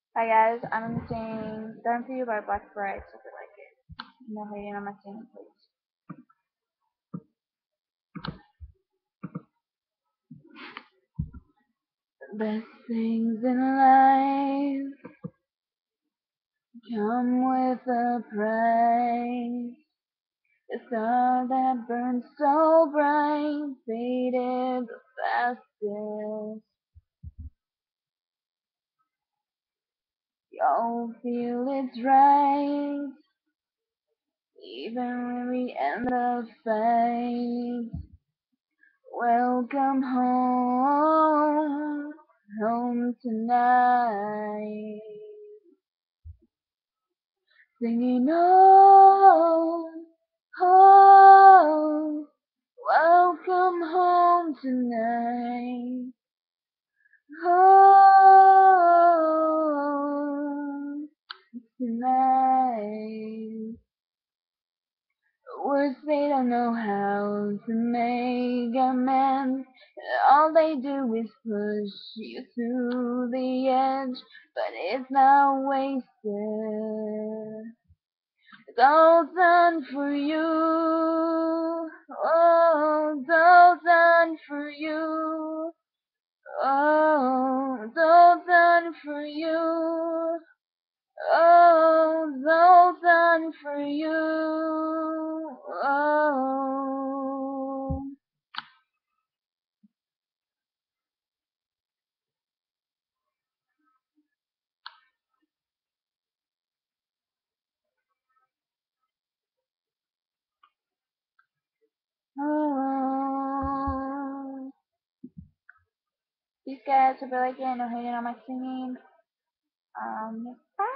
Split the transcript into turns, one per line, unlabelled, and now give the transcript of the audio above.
Hi guys, I'm gonna sing Done For You by Black Brides if you like it. No hating on my singing, please. The best things in life come with a price. The star that burns so bright faded the fastest. You'll feel it's right, even when we end the fight. Welcome home, home tonight. Singing home, home, welcome home tonight. Home tonight. Words they don't know how to make amends. All they do is push you to the edge, but it's not wasted. It's all done for you. Oh, it's all done for you. Oh, it's all done for you. Oh, it's all done for you. Oh, oh. These guys will be like, yeah, no hating on my singing. Bye.